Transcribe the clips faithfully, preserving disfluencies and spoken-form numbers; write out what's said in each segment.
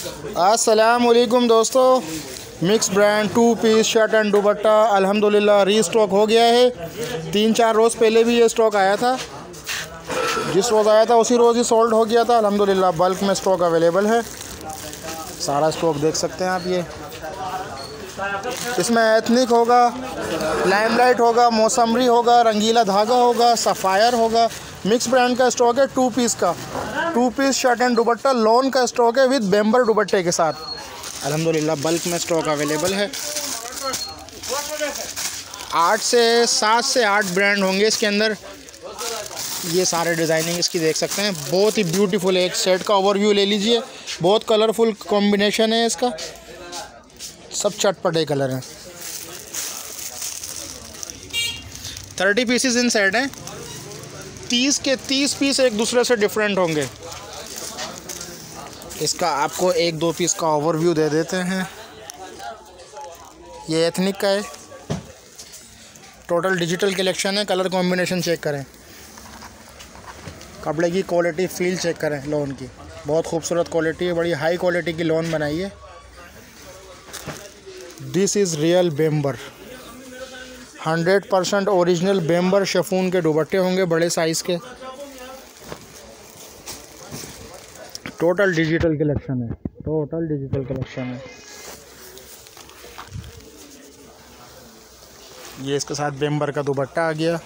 अस्सलामुअलैकुम दोस्तों, mix brand two piece shirt and दुपट्टा अल्हम्दुलिल्लाह रीस्टॉक हो गया है। तीन चार रोज़ पहले भी ये स्टॉक आया था, जिस रोज़ आया था उसी रोज़ ही सोल्ड हो गया था। अल्हम्दुलिल्लाह बल्क में स्टॉक अवेलेबल है, सारा स्टॉक देख सकते हैं आप। ये इसमें एथनिक होगा, लाइमलाइट होगा, मौसमरी होगा, रंगीला धागा होगा, सफ़ायर होगा। मिक्स ब्रांड का स्टॉक है, टू पीस का टू पीस शर्ट एंड दुपट्टा लॉन का स्टॉक है विद बेम्बर दुपट्टे के साथ। अल्हम्दुलिल्लाह बल्क में स्टॉक अवेलेबल है। आठ से सात से आठ ब्रांड होंगे इसके अंदर। ये सारे डिज़ाइनिंग इसकी देख सकते हैं, बहुत ही ब्यूटीफुल है। एक सेट का ओवरव्यू ले लीजिए, बहुत कलरफुल कॉम्बिनेशन है इसका, सब चटपटे कलर हैं। थर्टी पीसेस इन सेट हैं, तीस के तीस पीस एक दूसरे से डिफरेंट होंगे। इसका आपको एक दो पीस का ओवरव्यू दे देते हैं। ये एथनिक का है, टोटल डिजिटल कलेक्शन है। कलर कॉम्बिनेशन चेक करें, कपड़े की क्वालिटी फील चेक करें, लॉन की बहुत खूबसूरत क्वालिटी है, बड़ी हाई क्वालिटी की लॉन बनाई है। दिस इज़ रियल बेम्बर, हंड्रेड परसेंट ओरिजिनल बेम्बर शिफॉन के दुपट्टे होंगे, बड़े साइज़ के। टोटल डिजिटल कलेक्शन है, टोटल डिजिटल कलेक्शन है। ये इसके साथ बेम्बर का दुपट्टा आ गया,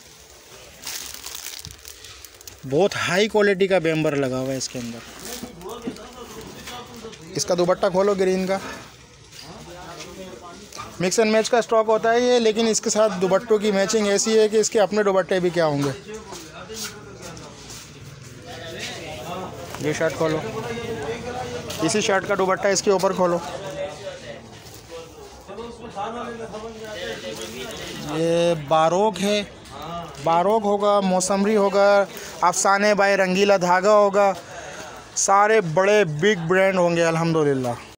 बहुत हाई क्वालिटी का बेम्बर लगा हुआ है इसके अंदर। इसका दुपट्टा खोलो ग्रीन का, मिक्स एंड मैच का स्टॉक होता है ये, लेकिन इसके साथ दुपट्टों की मैचिंग ऐसी है कि इसके अपने दुपट्टे भी क्या होंगे। ये शर्ट खोलो, इसी शर्ट का दुपट्टा इसके ऊपर खोलो। ये बारोक है, बारोक होगा, मौसमरी होगा, अफसाने बाय रंगीला धागा होगा। सारे बड़े बिग ब्रांड होंगे अल्हम्दुलिल्लाह।